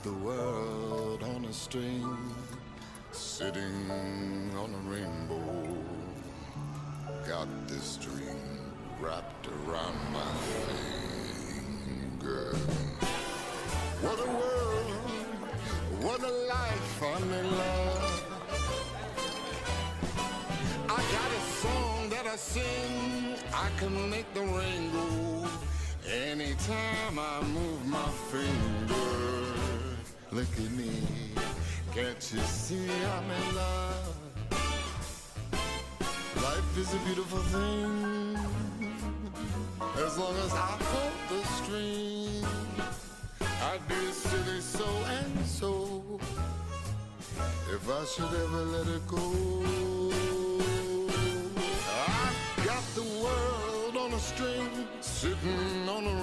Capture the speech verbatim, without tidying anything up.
the world on a string, sitting on a rainbow. Got this string wrapped around my finger. What a world, what a life, I'm in love. I got a song that I sing, I can make the rain go anytime I move my finger. Look at me, can't you see I'm in love? Life is a beautiful thing, as long as I hold the string. I'd be silly so and so if I should ever let it go. I've got the world on a string, sitting on a